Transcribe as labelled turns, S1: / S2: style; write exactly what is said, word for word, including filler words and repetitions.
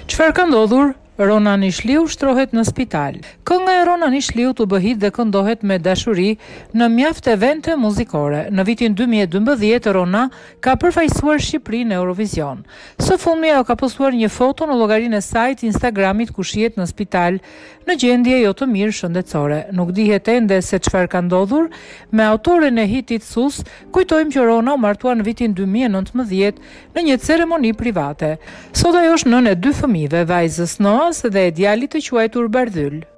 S1: Çfarë ka ndodhur? Rona Nishliu shtrohet në spital. Kënga e Rona Nishliu u bë hit dhe këndohet me dashuri në mjaft evente muzikore. Në vitin dy mijë e dymbëdhjetë, Rona ka përfaqësuar Shqipërinë në Eurovision. Së fundmi ajo ka postuar një foto në llogarinë e saj të Instagramit ku shihet në spital në gjendje jo të mirë shëndetësore. Nuk dihet ende se çfarë ka ndodhur me autoren e hitit Sus. Kujtojmë që Rona u martua në vitin dy mijë e nëntëmbëdhjetë në një ceremoni private. Sot ajo është nënë e dy fëmijëve, vajzës Noa dhe e djalit të quajtur Bardhyl.